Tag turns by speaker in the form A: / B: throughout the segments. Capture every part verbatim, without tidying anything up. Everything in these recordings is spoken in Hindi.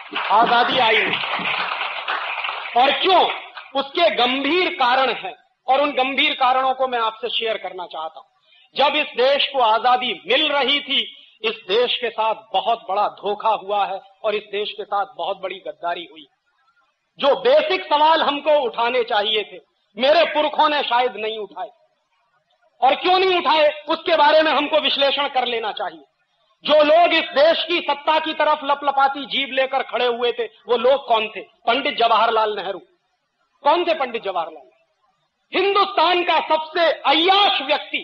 A: आजादी आई नहीं। और क्यों? उसके गंभीर कारण हैं और उन गंभीर कारणों को मैं आपसे शेयर करना चाहता हूं। जब इस देश को आजादी मिल रही थी, इस देश के साथ बहुत बड़ा धोखा हुआ है और इस देश के साथ बहुत बड़ी गद्दारी हुई। जो बेसिक सवाल हमको उठाने चाहिए थे, मेरे पुरखों ने शायद नहीं उठाए। और क्यों नहीं उठाए, उसके बारे में हमको विश्लेषण कर लेना चाहिए। जो लोग इस देश की सत्ता की तरफ लपलपाती जीभ लेकर खड़े हुए थे, वो लोग कौन थे? पंडित जवाहरलाल नेहरू। कौन थे पंडित जवाहरलाल? हिंदुस्तान का सबसे अय्याश व्यक्ति,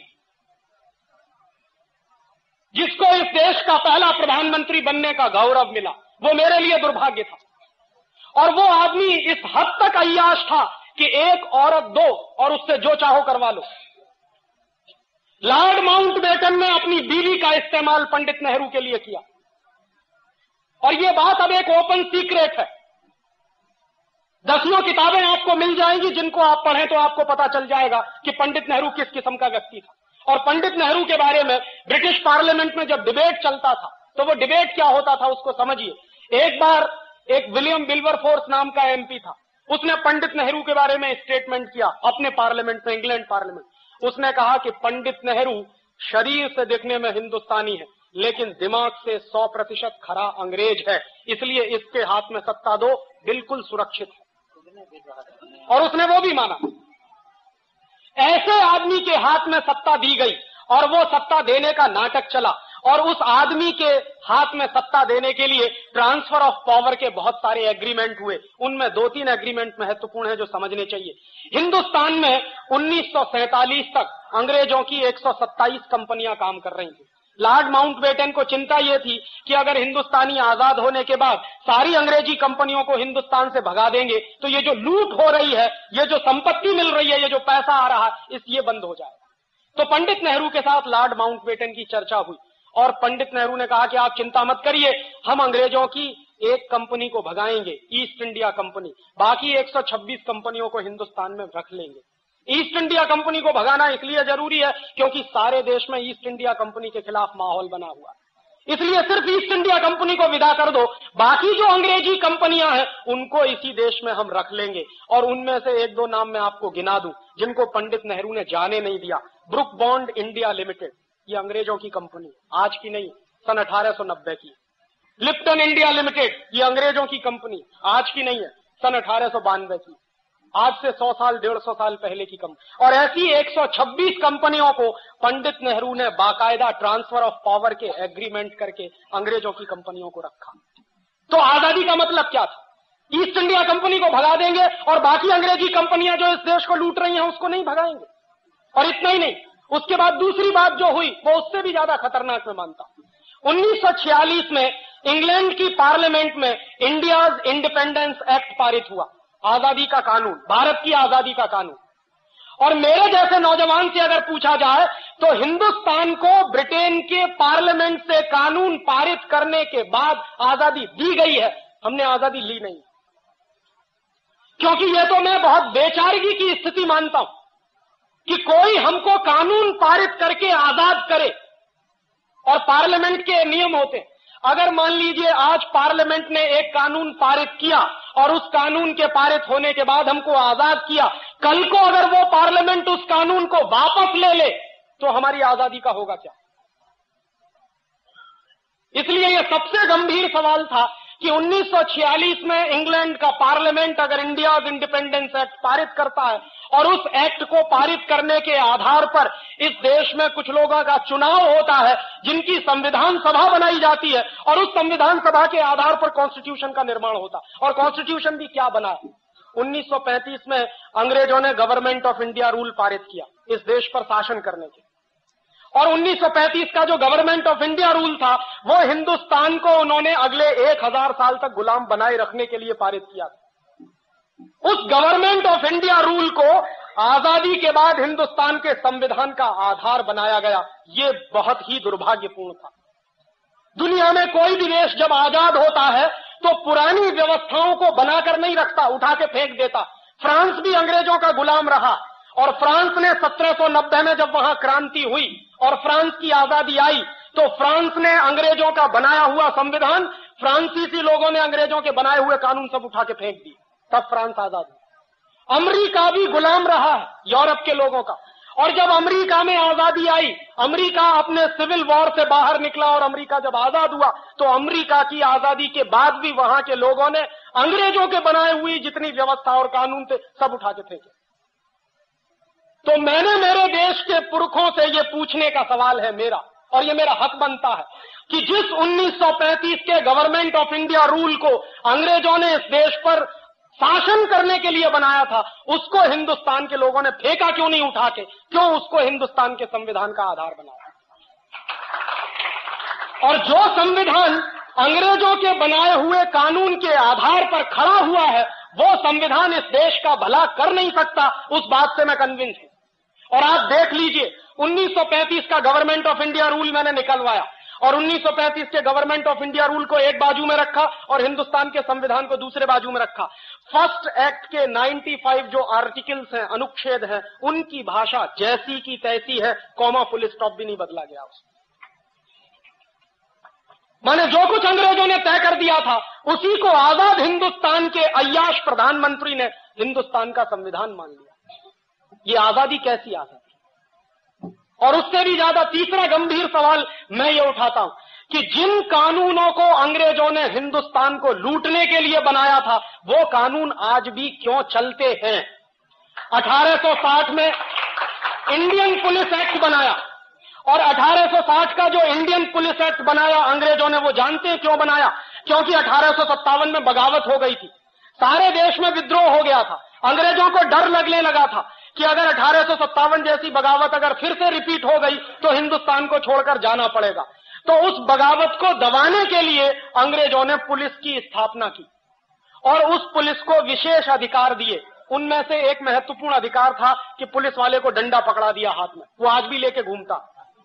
A: जिसको इस देश का पहला प्रधानमंत्री बनने का गौरव मिला। वो मेरे लिए दुर्भाग्य था। और वो आदमी इस हद तक अय्याश था कि एक औरत दो और उससे जो चाहो करवा लो। लॉर्ड माउंटबेटन ने अपनी बीवी का इस्तेमाल पंडित नेहरू के लिए किया। और ये बात अब एक ओपन सीक्रेट है। दसियों किताबें आपको मिल जाएंगी, जिनको आप पढ़ें तो आपको पता चल जाएगा कि पंडित नेहरू किस किस्म का व्यक्ति था। और पंडित नेहरू के बारे में ब्रिटिश पार्लियामेंट में जब डिबेट चलता था, तो वो डिबेट क्या होता था उसको समझिए। एक बार एक विलियम विल्बरफोर्स नाम का एमपी था, उसने पंडित नेहरू के बारे में स्टेटमेंट किया अपने पार्लियामेंट में, इंग्लैंड पार्लियामेंट। उसने कहा कि पंडित नेहरू शरीर से देखने में हिंदुस्तानी है, लेकिन दिमाग से सौ प्रतिशत खरा अंग्रेज है, इसलिए इसके हाथ में सत्ता दो, बिल्कुल सुरक्षित है। और उसने वो भी माना। ऐसे आदमी के हाथ में सत्ता दी गई और वो सत्ता देने का नाटक चला। और उस आदमी के हाथ में सत्ता देने के लिए ट्रांसफर ऑफ पावर के बहुत सारे एग्रीमेंट हुए। उनमें दो तीन एग्रीमेंट महत्वपूर्ण है जो समझने चाहिए। हिंदुस्तान में उन्नीस सौ सैंतालीस तक अंग्रेजों की एक सौ सत्ताईस कंपनियां काम कर रही थी। लॉर्ड माउंटबेटन को चिंता यह थी कि अगर हिंदुस्तानी आजाद होने के बाद सारी अंग्रेजी कंपनियों को हिंदुस्तान से भगा देंगे तो ये जो लूट हो रही है, ये जो संपत्ति मिल रही है, ये जो पैसा आ रहा है, इस ये बंद हो जाएगा। तो पंडित नेहरू के साथ लॉर्ड माउंटबेटन की चर्चा हुई और पंडित नेहरू ने कहा कि आप चिंता मत करिए, हम अंग्रेजों की एक कंपनी को भगाएंगे, ईस्ट इंडिया कंपनी, बाकी एक सौ छब्बीस कंपनियों को हिंदुस्तान में रख लेंगे। ईस्ट इंडिया कंपनी को भगाना इसलिए जरूरी है क्योंकि सारे देश में ईस्ट इंडिया कंपनी के खिलाफ माहौल बना हुआ है, इसलिए सिर्फ ईस्ट इंडिया कंपनी को विदा कर दो, बाकी जो अंग्रेजी कंपनियां हैं उनको इसी देश में हम रख लेंगे। और उनमें से एक दो नाम मैं आपको गिना दूं जिनको पंडित नेहरू ने जाने नहीं दिया। ब्रुक बॉन्ड इंडिया लिमिटेड, ये अंग्रेजों की कंपनी, आज की नहीं, सन अठारह सौ नब्बे की। लिप्टन इंडिया लिमिटेड, ये अंग्रेजों की कंपनी, आज की नहीं है, सन अठारह सौ बानवे की, आज से सौ साल डेढ़ सौ साल पहले की कंपनी। और ऐसी एक सौ छब्बीस कंपनियों को पंडित नेहरू ने बाकायदा ट्रांसफर ऑफ पावर के एग्रीमेंट करके अंग्रेजों की कंपनियों को रखा। तो आजादी का मतलब क्या था? ईस्ट इंडिया कंपनी को भगा देंगे और बाकी अंग्रेजी कंपनियां जो इस देश को लूट रही हैं उसको नहीं भगाएंगे। और इतना ही नहीं, उसके बाद दूसरी बात जो हुई वो उससे भी ज्यादा खतरनाक मैं मानता हूं। उन्नीस सौ छियालीस में इंग्लैंड की पार्लियामेंट में इंडियाज इंडिपेंडेंस एक्ट पारित हुआ, आजादी का कानून, भारत की आजादी का कानून। और मेरे जैसे नौजवान से अगर पूछा जाए तो हिंदुस्तान को ब्रिटेन के पार्लियामेंट से कानून पारित करने के बाद आजादी दी गई है, हमने आजादी ली नहीं। क्योंकि यह तो मैं बहुत बेचारगी की स्थिति मानता हूं कि कोई हमको कानून पारित करके आजाद करे। और पार्लियामेंट के नियम होते हैं, अगर मान लीजिए आज पार्लियामेंट ने एक कानून पारित किया और उस कानून के पारित होने के बाद हमको आजाद किया, कल को अगर वो पार्लियामेंट उस कानून को वापस ले ले तो हमारी आजादी का होगा क्या? इसलिए यह सबसे गंभीर सवाल था कि उन्नीस सौ छियालीस में इंग्लैंड का पार्लियामेंट अगर इंडिया इंडिपेंडेंस एक्ट पारित करता है और उस एक्ट को पारित करने के आधार पर इस देश में कुछ लोगों का चुनाव होता है जिनकी संविधान सभा बनाई जाती है और उस संविधान सभा के आधार पर कॉन्स्टिट्यूशन का निर्माण होता है। और कॉन्स्टिट्यूशन भी क्या बना है? उन्नीस सौ पैंतीस में अंग्रेजों ने गवर्नमेंट ऑफ इंडिया रूल पारित किया इस देश पर शासन करने के। और उन्नीस सौ पैंतीस का जो गवर्नमेंट ऑफ इंडिया रूल था वो हिंदुस्तान को उन्होंने अगले एक हजार साल तक गुलाम बनाए रखने के लिए पारित किया था। उस गवर्नमेंट ऑफ इंडिया रूल को आजादी के बाद हिंदुस्तान के संविधान का आधार बनाया गया। ये बहुत ही दुर्भाग्यपूर्ण था। दुनिया में कोई भी देश जब आजाद होता है तो पुरानी व्यवस्थाओं को बनाकर नहीं रखता, उठा के फेंक देता। फ्रांस भी अंग्रेजों का गुलाम रहा और फ्रांस ने सत्रह सौ नब्बे में जब वहां क्रांति हुई और फ्रांस की आजादी आई तो फ्रांस ने अंग्रेजों का बनाया हुआ संविधान फ्रांसीसी लोगों ने अंग्रेजों के बनाए हुए कानून सब उठा के फेंक दिए, तब फ्रांस आजाद हुआ। अमेरिका भी गुलाम रहा है यूरोप के लोगों का, और जब अमेरिका में आजादी आई, अमेरिका अपने सिविल वॉर से बाहर निकला और अमेरिका जब आजाद हुआ तो अमेरिका की आजादी के बाद भी वहां के लोगों ने अंग्रेजों के बनाए हुई जितनी व्यवस्था और कानून थे सब उठा के फेंके। तो मैंने मेरे देश के पुरखों से ये पूछने का सवाल है मेरा, और ये मेरा हक बनता है कि जिस उन्नीस सौ पैंतीस के गवर्नमेंट ऑफ इंडिया रूल को अंग्रेजों ने इस देश पर शासन करने के लिए बनाया था, उसको हिंदुस्तान के लोगों ने फेंका क्यों नहीं उठा के, क्यों उसको हिंदुस्तान के संविधान का आधार बनाया? और जो संविधान अंग्रेजों के बनाए हुए कानून के आधार पर खड़ा हुआ है, वो संविधान इस देश का भला कर नहीं सकता, उस बात से मैं कन्विंस हूं। और आप देख लीजिए, उन्नीस सौ पैंतीस का गवर्नमेंट ऑफ इंडिया रूल मैंने निकलवाया और उन्नीस सौ पैंतीस के गवर्नमेंट ऑफ इंडिया रूल को एक बाजू में रखा और हिंदुस्तान के संविधान को दूसरे बाजू में रखा। फर्स्ट एक्ट के पचानवे जो आर्टिकल्स हैं, अनुच्छेद हैं, उनकी भाषा जैसी की तैसी है, कॉमा फुल स्टॉप भी नहीं बदला गया उसमें। माने जो कुछ अंग्रेजों ने तय कर दिया था उसी को आजाद हिंदुस्तान के अय्याश प्रधानमंत्री ने हिंदुस्तान का संविधान मान लिया। ये आजादी कैसी आजादी? और उससे भी ज्यादा तीसरा गंभीर सवाल मैं ये उठाता हूं कि जिन कानूनों को अंग्रेजों ने हिंदुस्तान को लूटने के लिए बनाया था, वो कानून आज भी क्यों चलते हैं? अठारह सौ साठ में इंडियन पुलिस एक्ट बनाया, और अठारह सौ साठ का जो इंडियन पुलिस एक्ट बनाया अंग्रेजों ने, वो जानते हैं क्यों बनाया? क्योंकि अठारह सौ सत्तावन में बगावत हो गई थी, सारे देश में विद्रोह हो गया था। अंग्रेजों को डर लगने लगा था कि अगर अठारह सौ सत्तावन जैसी बगावत अगर फिर से रिपीट हो गई तो हिंदुस्तान को छोड़कर जाना पड़ेगा। तो उस बगावत को दबाने के लिए अंग्रेजों ने पुलिस की स्थापना की और उस पुलिस को विशेष अधिकार दिए। उनमें से एक महत्वपूर्ण अधिकार था कि पुलिस वाले को डंडा पकड़ा दिया हाथ में, वो आज भी लेके घूमता।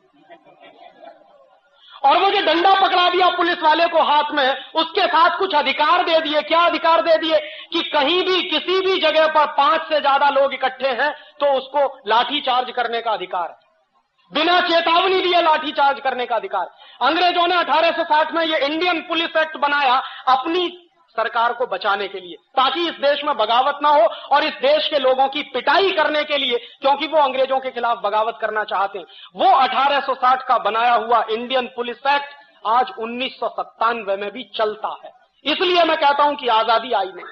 A: और वो जो डंडा पकड़ा दिया पुलिस वाले को हाथ में, उसके साथ कुछ अधिकार दे दिए। क्या अधिकार दे दिए? कि कहीं भी किसी भी जगह पर पांच से ज्यादा लोग इकट्ठे हैं तो उसको लाठी चार्ज करने का अधिकार है, बिना चेतावनी दिए लाठी चार्ज करने का अधिकार। अंग्रेजों ने अठारह सौ साठ में ये इंडियन पुलिस एक्ट बनाया अपनी सरकार को बचाने के लिए, ताकि इस देश में बगावत ना हो और इस देश के लोगों की पिटाई करने के लिए, क्योंकि वो अंग्रेजों के खिलाफ बगावत करना चाहते हैं। वो अठारह सौ साठ का बनाया हुआ इंडियन पुलिस एक्ट आज उन्नीस सौ सत्तानवे में भी चलता है। इसलिए मैं कहता हूं कि आजादी आई नहीं।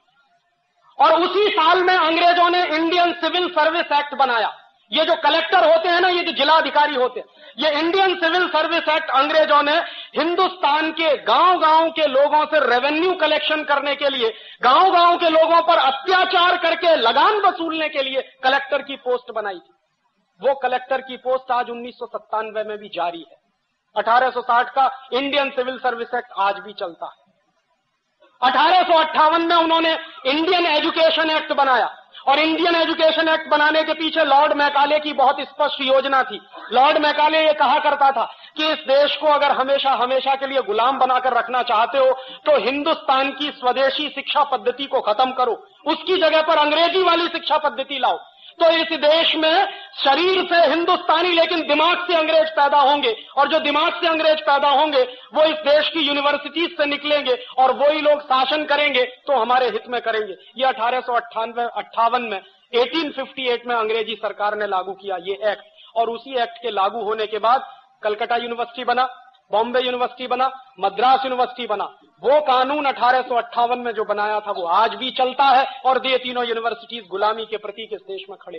A: और उसी साल में अंग्रेजों ने इंडियन सिविल सर्विस एक्ट बनाया। ये जो कलेक्टर होते हैं ना, ये जो जिला अधिकारी होते हैं, ये इंडियन सिविल सर्विस एक्ट अंग्रेजों ने हिंदुस्तान के गांव-गांव के लोगों से रेवेन्यू कलेक्शन करने के लिए, गांव-गांव के लोगों पर अत्याचार करके लगान वसूलने के लिए कलेक्टर की पोस्ट बनाई थी। वो कलेक्टर की पोस्ट आज उन्नीस सौ सत्तानवे में भी जारी है। अठारह सौ साठ का इंडियन सिविल सर्विस एक्ट आज भी चलता है। अठारह सौ अट्ठावन में उन्होंने इंडियन एजुकेशन एक्ट बनाया, और इंडियन एजुकेशन एक्ट बनाने के पीछे लॉर्ड मैकाले की बहुत स्पष्ट योजना थी। लॉर्ड मैकाले ये कहा करता था कि इस देश को अगर हमेशा हमेशा के लिए गुलाम बनाकर रखना चाहते हो तो हिंदुस्तान की स्वदेशी शिक्षा पद्धति को खत्म करो, उसकी जगह पर अंग्रेजी वाली शिक्षा पद्धति लाओ। तो इस देश में शरीर से हिंदुस्तानी लेकिन दिमाग से अंग्रेज पैदा होंगे, और जो दिमाग से अंग्रेज पैदा होंगे वो इस देश की यूनिवर्सिटीज से निकलेंगे और वही लोग शासन करेंगे तो हमारे हित में करेंगे। ये अठारह सौ अट्ठानवे अट्ठावन में अठारह सौ अट्ठावन में अंग्रेजी सरकार ने लागू किया ये एक्ट, और उसी एक्ट के लागू होने के बाद कलकत्ता यूनिवर्सिटी बना, बॉम्बे यूनिवर्सिटी बना, मद्रास यूनिवर्सिटी बना। वो कानून अठारह सौ अट्ठावन में जो बनाया था वो आज भी चलता है, और ये तीनों यूनिवर्सिटीज गुलामी के प्रतीक इस देश में खड़े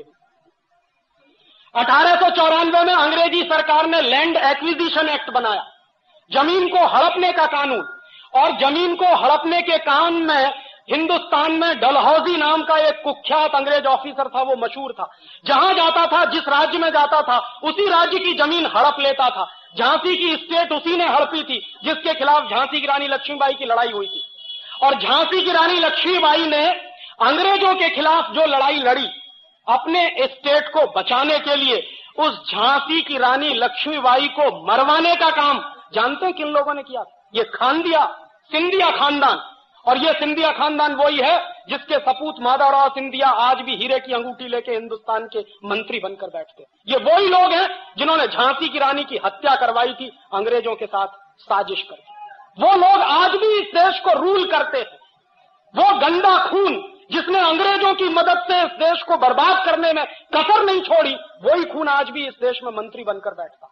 A: हुए। अठारह सौ चौरानवे में अंग्रेजी सरकार ने लैंड एक्विजिशन एक्ट बनाया, जमीन को हड़पने का कानून। और जमीन को हड़पने के काम में हिंदुस्तान में डलहौजी नाम का एक कुख्यात अंग्रेज ऑफिसर था, वो मशहूर था। जहां जाता था, जिस राज्य में जाता था, उसी राज्य की जमीन हड़प लेता था। झांसी की स्टेट उसी ने हड़पी थी जिसके खिलाफ झांसी की रानी लक्ष्मीबाई की लड़ाई हुई थी। और झांसी की रानी लक्ष्मीबाई ने अंग्रेजों के खिलाफ जो लड़ाई लड़ी अपने स्टेट को बचाने के लिए, उस झांसी की रानी लक्ष्मीबाई को मरवाने का काम जानते हैं किन लोगों ने किया? ये खानदिया सिंधिया खानदान। और ये सिंधिया खानदान वही है जिसके सपूत माधवराव सिंधिया आज भी हीरे की अंगूठी लेके हिंदुस्तान के मंत्री बनकर बैठते। ये वही लोग हैं जिन्होंने झांसी की रानी की हत्या करवाई थी अंग्रेजों के साथ साजिश करके। वो लोग आज भी इस देश को रूल करते हैं। वो गंदा खून जिसने अंग्रेजों की मदद से इस देश को बर्बाद करने में कसर नहीं छोड़ी, वही खून आज भी इस देश में मंत्री बनकर बैठता।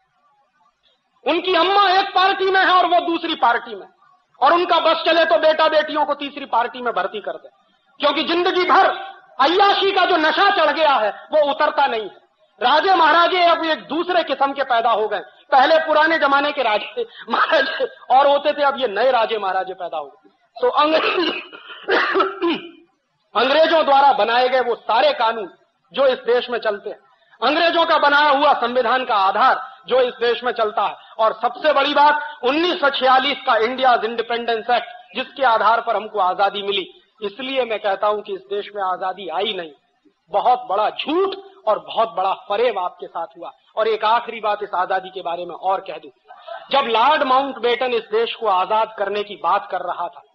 A: उनकी अम्मा एक पार्टी में है और वो दूसरी पार्टी में, और उनका बस चले तो बेटा बेटियों को तीसरी पार्टी में भर्ती कर दे, क्योंकि जिंदगी भर अय्याशी का जो नशा चढ़ गया है वो उतरता नहीं है। राजे महाराजे अब एक दूसरे किस्म के पैदा हो गए। पहले पुराने जमाने के राजे महाराजे और होते थे, अब ये नए राजे महाराजे पैदा हो गए। तो अंग्रेज अंग्रेजों द्वारा बनाए गए वो सारे कानून जो इस देश में चलते हैं, अंग्रेजों का बनाया हुआ संविधान का आधार जो इस देश में चलता है, और सबसे बड़ी बात उन्नीस सौ छियालीस का इंडिया इंडिपेंडेंस एक्ट जिसके आधार पर हमको आजादी मिली। इसलिए मैं कहता हूं कि इस देश में आजादी आई नहीं, बहुत बड़ा झूठ और बहुत बड़ा फरेब आपके साथ हुआ। और एक आखिरी बात इस आजादी के बारे में और कह दूं, जब लॉर्ड माउंटबेटन इस देश को आजाद करने की बात कर रहा था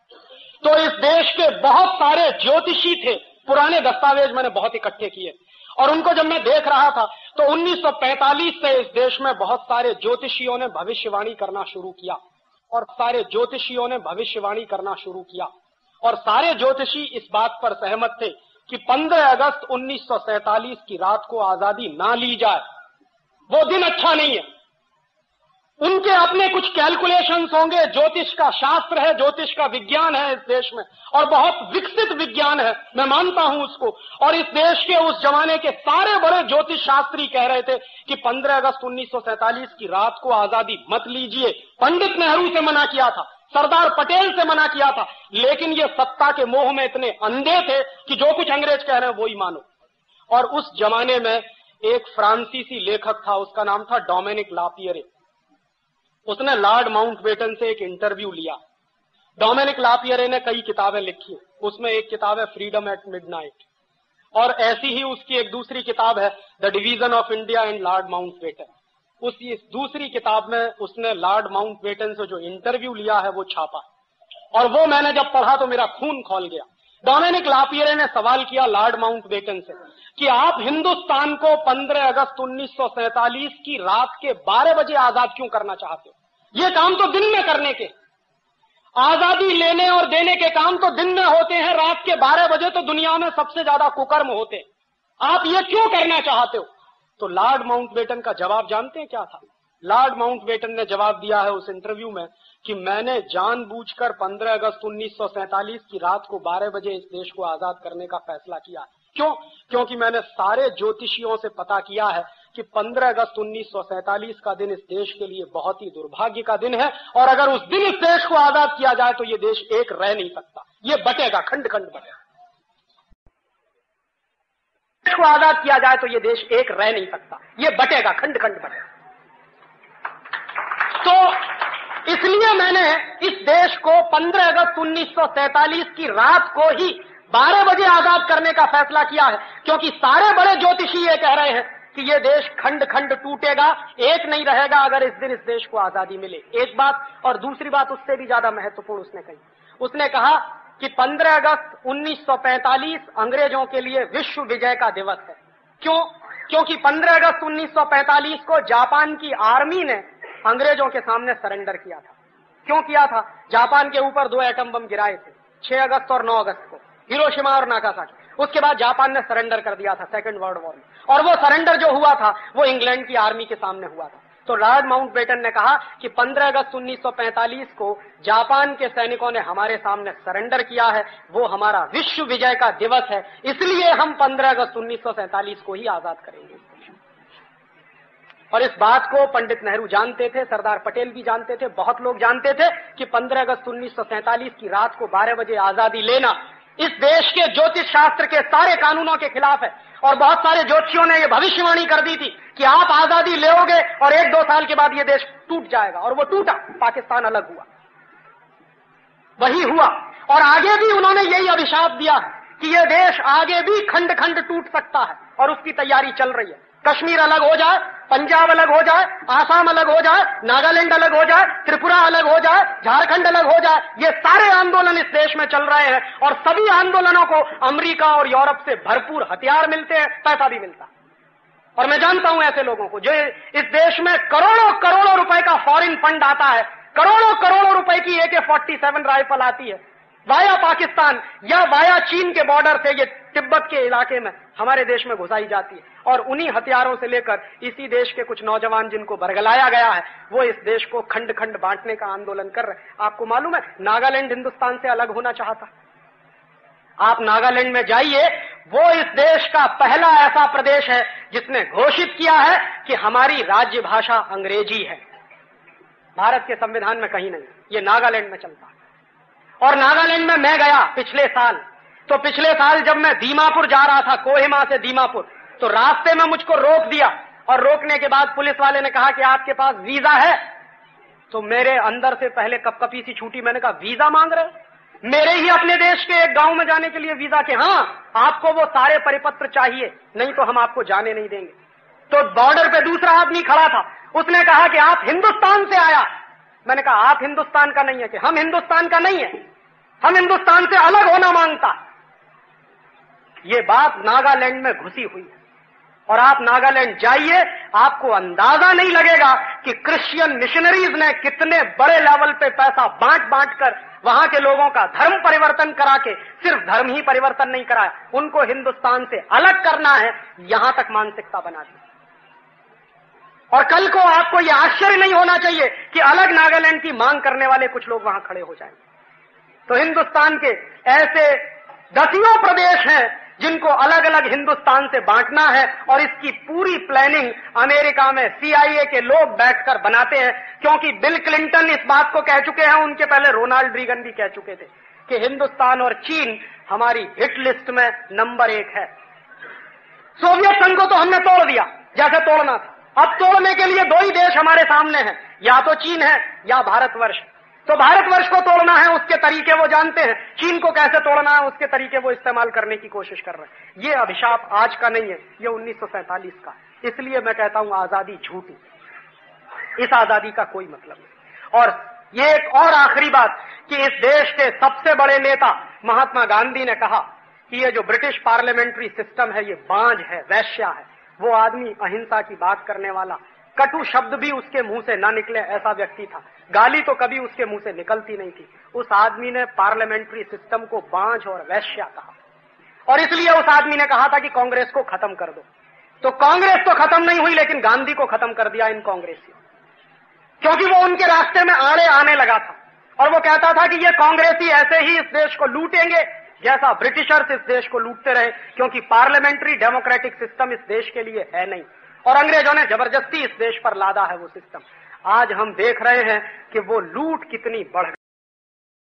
A: तो इस देश के बहुत सारे ज्योतिषी थे, पुराने दस्तावेज मैंने बहुत इकट्ठे किए, और उनको जब मैं देख रहा था तो उन्नीस सौ पैंतालीस से इस देश में बहुत सारे ज्योतिषियों ने भविष्यवाणी करना शुरू किया और सारे ज्योतिषियों ने भविष्यवाणी करना शुरू किया और सारे ज्योतिषी इस बात पर सहमत थे कि पंद्रह अगस्त उन्नीस सौ सैंतालीस की रात को आजादी ना ली जाए, वो दिन अच्छा नहीं है। उनके अपने कुछ कैलकुलेशंस होंगे, ज्योतिष का शास्त्र है, ज्योतिष का विज्ञान है इस देश में, और बहुत विकसित विज्ञान है, मैं मानता हूं उसको। और इस देश के उस जमाने के सारे बड़े ज्योतिष शास्त्री कह रहे थे कि पंद्रह अगस्त उन्नीस सौ सैंतालीस की रात को आजादी मत लीजिए। पंडित नेहरू से मना किया था, सरदार पटेल से मना किया था, लेकिन ये सत्ता के मोह में इतने अंधे थे कि जो कुछ अंग्रेज कह रहे हैं वो ही मानो। और उस जमाने में एक फ्रांसीसी लेखक था, उसका नाम था डोमिनिक लापियरे। उसने लॉर्ड माउंटबेटन से एक इंटरव्यू लिया। डोमिनिक लापियरे ने कई किताबें लिखी, उसमें एक किताब है फ्रीडम एट मिडनाइट, और ऐसी ही उसकी एक दूसरी किताब है the division of India and Lord Mountbatten. उस इस दूसरी किताब में उसने लॉर्ड माउंटबेटन से जो इंटरव्यू लिया है वो छापा, और वो मैंने जब पढ़ा तो मेरा खून खौल गया। डोमिनिक लापियरे ने सवाल किया लॉर्ड माउंटबेटन से कि आप हिंदुस्तान को पंद्रह अगस्त उन्नीस सौ सैंतालीस की रात के बारह बजे आजाद क्यों करना चाहते हो? ये काम तो दिन में करने के, आजादी लेने और देने के काम तो दिन में होते हैं, रात के बारह बजे तो दुनिया में सबसे ज्यादा कुकर्म होते हैं, आप ये क्यों करना चाहते हो? तो लॉर्ड माउंटबेटन का जवाब जानते हैं क्या था? लॉर्ड माउंटबेटन ने जवाब दिया है उस इंटरव्यू में कि मैंने जानबूझकर पंद्रह अगस्त उन्नीस सौ सैंतालीस की रात को बारह बजे इस देश को आजाद करने का फैसला किया। क्यों? क्योंकि मैंने सारे ज्योतिषियों से पता किया है कि पंद्रह अगस्त उन्नीस सौ सैंतालीस का दिन इस देश के लिए बहुत ही दुर्भाग्य का दिन है, और अगर उस दिन इस देश को आजाद किया जाए तो ये देश एक रह नहीं सकता, ये बटेगा, खंड खंड बटेगा। देश को आजाद किया जाए तो ये देश एक रह नहीं सकता, ये बटेगा, खंड खंड बटेगा। तो इसलिए मैंने इस देश को पंद्रह अगस्त उन्नीस सौ सैंतालीस की रात को ही बारह बजे आजाद करने का फैसला किया है, क्योंकि सारे बड़े ज्योतिषी ये कह रहे हैं कि ये देश खंड खंड टूटेगा, एक नहीं रहेगा अगर इस दिन इस देश को आजादी मिले। एक बात, और दूसरी बात उससे भी ज्यादा महत्वपूर्ण उसने कही, उसने कहा कि पंद्रह अगस्त उन्नीस सौ पैंतालीस अंग्रेजों के लिए विश्व विजय का दिवस है। क्यों? क्योंकि पंद्रह अगस्त उन्नीस सौ पैंतालीस को जापान की आर्मी ने अंग्रेजों के सामने सरेंडर किया था। क्यों किया था? जापान के ऊपर दो एटम बम गिराए थे, छह अगस्त और नौ अगस्त को, हिरोशिमा और नागासाकी। उसके बाद जापान ने सरेंडर कर दिया था सेकेंड वर्ल्ड वॉर में, और वो सरेंडर जो हुआ था वो इंग्लैंड की आर्मी के सामने हुआ था। तो लॉर्ड माउंटबेटन ने कहा कि पंद्रह अगस्त उन्नीस सौ पैंतालीस को जापान के सैनिकों ने हमारे सामने सरेंडर किया है, वो हमारा विश्व विजय का दिवस है, इसलिए हम पंद्रह अगस्त उन्नीस सौ सैंतालीस को ही आजाद करेंगे। और इस बात को पंडित नेहरू जानते थे, सरदार पटेल भी जानते थे, बहुत लोग जानते थे कि पंद्रह अगस्त उन्नीस सौ सैंतालीस की रात को बारह बजे आजादी लेना इस देश के ज्योतिष शास्त्र के सारे कानूनों के खिलाफ है। और बहुत सारे ज्योतिषियों ने यह भविष्यवाणी कर दी थी कि आप आजादी लोगे और एक दो साल के बाद यह देश टूट जाएगा, और वो टूटा, पाकिस्तान अलग हुआ, वही हुआ। और आगे भी उन्होंने यही अभिशाप दिया कि यह देश आगे भी खंड खंड टूट सकता है, और उसकी तैयारी चल रही है। कश्मीर अलग हो जाए, पंजाब अलग हो जाए, आसाम अलग हो जाए, नागालैंड अलग हो जाए, त्रिपुरा अलग हो जाए, झारखंड अलग हो जाए, ये सारे आंदोलन इस देश में चल रहे हैं, और सभी आंदोलनों को अमेरिका और यूरोप से भरपूर हथियार मिलते हैं, पैसा भी मिलता है। और मैं जानता हूं ऐसे लोगों को जो इस देश में करोड़ों करोड़ों रुपए का फॉरेन फंड आता है, करोड़ों करोड़ों रुपए की ए के फोर्टी सेवन राइफल आती है वाया पाकिस्तान या वाया चीन के बॉर्डर से ये तिब्बत के इलाके में हमारे देश में घुसाई जाती है, और उन्हीं हथियारों से लेकर इसी देश के कुछ नौजवान जिनको बरगलाया गया है वो इस देश को खंड खंड बांटने का आंदोलन कर रहे हैं। आपको मालूम है नागालैंड हिंदुस्तान से अलग होना चाहता। आप नागालैंड में जाइए, वो इस देश का पहला ऐसा प्रदेश है जिसने घोषित किया है कि हमारी राज्य भाषा अंग्रेजी है। भारत के संविधान में कहीं नहीं, ये नागालैंड में चलता है। और नागालैंड में मैं गया पिछले साल, तो पिछले साल जब मैं दीमापुर जा रहा था, कोहिमा से दीमापुर, तो रास्ते में मुझको रोक दिया, और रोकने के बाद पुलिस वाले ने कहा कि आपके पास वीजा है। तो मेरे अंदर से पहले कपकपी सी छूटी, मैंने कहा वीजा मांग रहे हो? मेरे ही अपने देश के एक गांव में जाने के लिए वीजा के? हाँ, आपको वो सारे परिपत्र चाहिए, नहीं तो हम आपको जाने नहीं देंगे। तो बॉर्डर पे दूसरा आदमी खड़ा था, उसने कहा कि आप हिंदुस्तान से आया। मैंने कहा आप हिंदुस्तान का नहीं है? कि हम हिंदुस्तान का नहीं है, हम हिंदुस्तान से अलग होना मांगता। ये बात नागालैंड में घुसी हुई है, और आप नागालैंड जाइए, आपको अंदाजा नहीं लगेगा कि क्रिश्चियन मिशनरीज ने कितने बड़े लेवल पे पैसा बांट बांट कर वहां के लोगों का धर्म परिवर्तन करा के, सिर्फ धर्म ही परिवर्तन नहीं कराया, उनको हिंदुस्तान से अलग करना है, यहां तक मानसिकता बना दी। और कल को आपको यह आश्चर्य नहीं होना चाहिए कि अलग नागालैंड की मांग करने वाले कुछ लोग वहां खड़े हो जाएंगे। तो हिंदुस्तान के ऐसे दसियों प्रदेश हैं जिनको अलग अलग हिंदुस्तान से बांटना है, और इसकी पूरी प्लानिंग अमेरिका में सीआईए के लोग बैठकर बनाते हैं, क्योंकि बिल क्लिंटन इस बात को कह चुके हैं, उनके पहले रोनाल्ड रीगन भी कह चुके थे कि हिंदुस्तान और चीन हमारी हिट लिस्ट में नंबर एक है। सोवियत संघ को तो हमने तोड़ दिया जैसे तोड़ना था, अब तोड़ने के लिए दो ही देश हमारे सामने हैं, या तो चीन है या भारतवर्ष। तो भारतवर्ष को तोड़ना है, उसके तरीके वो जानते हैं, चीन को कैसे तोड़ना है उसके तरीके वो इस्तेमाल करने की कोशिश कर रहे हैं। ये अभिशाप आज का नहीं है, ये उन्नीस सौ सैंतालीस का। इसलिए मैं कहता हूं आजादी झूठी, इस आजादी का कोई मतलब नहीं। और ये एक और आखिरी बात कि इस देश के सबसे बड़े नेता महात्मा गांधी ने कहा कि ये जो ब्रिटिश पार्लियामेंट्री सिस्टम है ये बांझ है, वैश्या है। वो आदमी अहिंसा की बात करने वाला, कटु शब्द भी उसके मुंह से ना निकले ऐसा व्यक्ति था, गाली तो कभी उसके मुंह से निकलती नहीं थी। उस आदमी ने पार्लियामेंट्री सिस्टम को बांझ और वैश्या कहा, और इसलिए उस आदमी ने कहा था कि कांग्रेस को खत्म कर दो। तो कांग्रेस तो खत्म नहीं हुई, लेकिन गांधी को खत्म कर दिया इन कांग्रेसियों, क्योंकि वो उनके रास्ते में आड़े आने लगा था, और वो कहता था कि ये कांग्रेसी ऐसे ही इस देश को लूटेंगे जैसा ब्रिटिशर्स इस देश को लूटते रहे, क्योंकि पार्लियामेंट्री डेमोक्रेटिक सिस्टम इस देश के लिए है नहीं, और अंग्रेजों ने जबरदस्ती इस देश पर लादा है वो सिस्टम। आज हम देख रहे हैं कि वो लूट कितनी बढ़